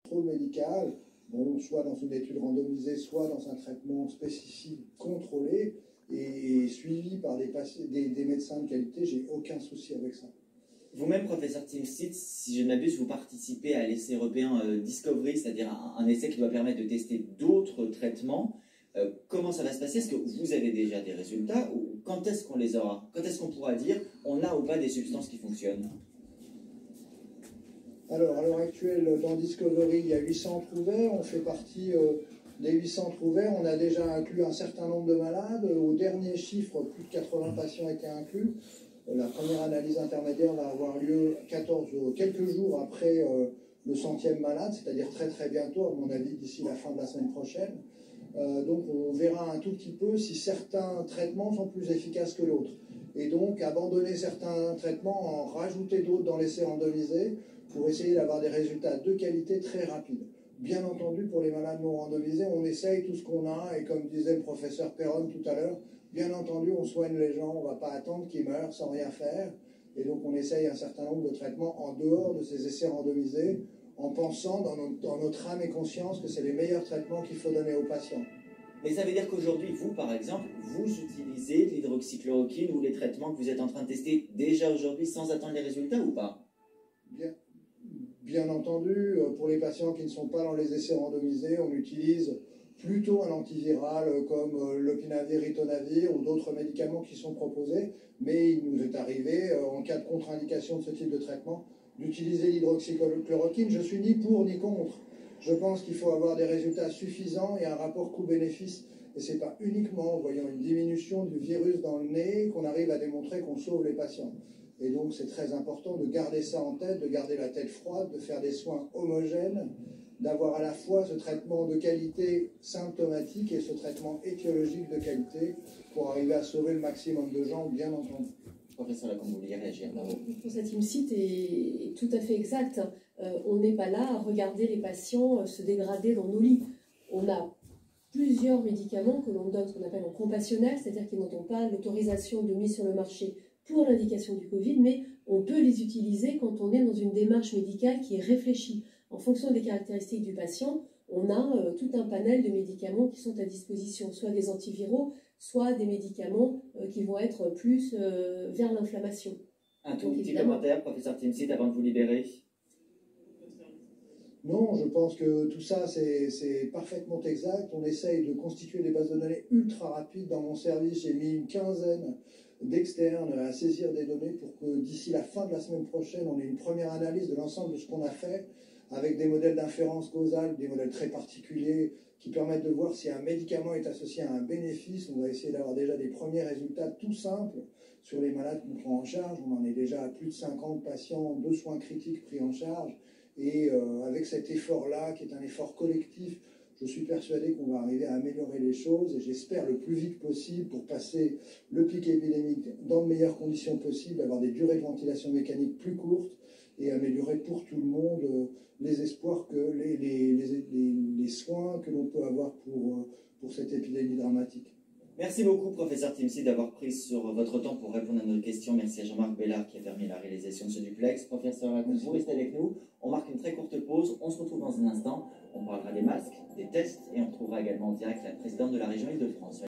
contrôle médical, bon, soit dans une étude randomisée, soit dans un traitement spécifique contrôlé et suivi par des médecins de qualité, j'ai aucun souci avec ça. Vous-même, professeur Timsit, si je ne m'abuse, vous participez à l'essai européen Discovery, c'est-à-dire un essai qui doit permettre de tester d'autres traitements. Comment ça va se passer? Est-ce que vous avez déjà des résultats ou quand est-ce qu'on les aura? Quand est-ce qu'on pourra dire on a ou pas des substances qui fonctionnent? Alors, à l'heure actuelle, dans Discovery, il y a 8 centres ouverts. On fait partie des 8 centres ouverts. On a déjà inclus un certain nombre de malades. Au dernier chiffre, plus de 80 patients étaient inclus. La première analyse intermédiaire va avoir lieu quelques jours après le 100e malade, c'est-à-dire très très bientôt, à mon avis, d'ici la fin de la semaine prochaine. Donc on verra un tout petit peu si certains traitements sont plus efficaces que l'autre. Et donc abandonner certains traitements, en rajouter d'autres dans l'essai randomisé pour essayer d'avoir des résultats de qualité très rapides. Bien entendu, pour les malades non randomisés, on essaye tout ce qu'on a, et comme disait le professeur Perron tout à l'heure, bien entendu, on soigne les gens, on ne va pas attendre qu'ils meurent sans rien faire. Et donc on essaye un certain nombre de traitements en dehors de ces essais randomisés, en pensant dans notre âme et conscience que c'est les meilleurs traitements qu'il faut donner aux patients. Mais ça veut dire qu'aujourd'hui, vous, par exemple, vous utilisez de l'hydroxychloroquine ou les traitements que vous êtes en train de tester déjà aujourd'hui sans attendre les résultats ou pas? Bien entendu, pour les patients qui ne sont pas dans les essais randomisés, on utilise plutôt un antiviral comme l'opinavir, ritonavir ou d'autres médicaments qui sont proposés, mais il nous est arrivé, en cas de contre-indication de ce type de traitement, d'utiliser l'hydroxychloroquine. Je suis ni pour ni contre. Je pense qu'il faut avoir des résultats suffisants et un rapport coût-bénéfice. Et ce n'est pas uniquement en voyant une diminution du virus dans le nez qu'on arrive à démontrer qu'on sauve les patients. Et donc c'est très important de garder ça en tête, de garder la tête froide, de faire des soins homogènes, d'avoir à la fois ce traitement de qualité symptomatique et ce traitement étiologique de qualité pour arriver à sauver le maximum de gens, bien entendu. Professeur Lacombe, vous vouliez réagir? Pour Timsit est tout à fait exact. On n'est pas là à regarder les patients se dégrader dans nos lits. On a plusieurs médicaments que l'on donne, ce qu'on appelle en compassionnel, c'est-à-dire qu'ils n'ont pas l'autorisation de mise sur le marché pour l'indication du Covid, mais on peut les utiliser quand on est dans une démarche médicale qui est réfléchie. En fonction des caractéristiques du patient, on a tout un panel de médicaments qui sont à disposition, soit des antiviraux, soit des médicaments qui vont être plus vers l'inflammation. Un tout petit commentaire, professeur Timsit, avant de vous libérer. Non, je pense que tout ça, c'est parfaitement exact. On essaye de constituer des bases de données ultra rapides. Dans mon service, j'ai mis une quinzaine d'externes à saisir des données pour que d'ici la fin de la semaine prochaine, on ait une première analyse de l'ensemble de ce qu'on a fait avec des modèles d'inférence causale, des modèles très particuliers qui permettent de voir si un médicament est associé à un bénéfice. On va essayer d'avoir déjà des premiers résultats tout simples sur les malades qu'on prend en charge. On en est déjà à plus de 50 patients de soins critiques pris en charge. Et avec cet effort-là, qui est un effort collectif, je suis persuadé qu'on va arriver à améliorer les choses et j'espère le plus vite possible pour passer le pic épidémique dans de meilleures conditions possibles, avoir des durées de ventilation mécanique plus courtes et améliorer pour tout le monde les espoirs que les soins que l'on peut avoir pour cette épidémie dramatique. Merci beaucoup, professeur Timsit, d'avoir pris sur votre temps pour répondre à nos questions. Merci à Jean-Marc Bellard qui a permis la réalisation de ce duplex. Professeur Lacombe, vous restez avec nous. On marque une très courte pause. On se retrouve dans un instant. On parlera des masques, des tests et on retrouvera également en direct la présidente de la région Île-de-France.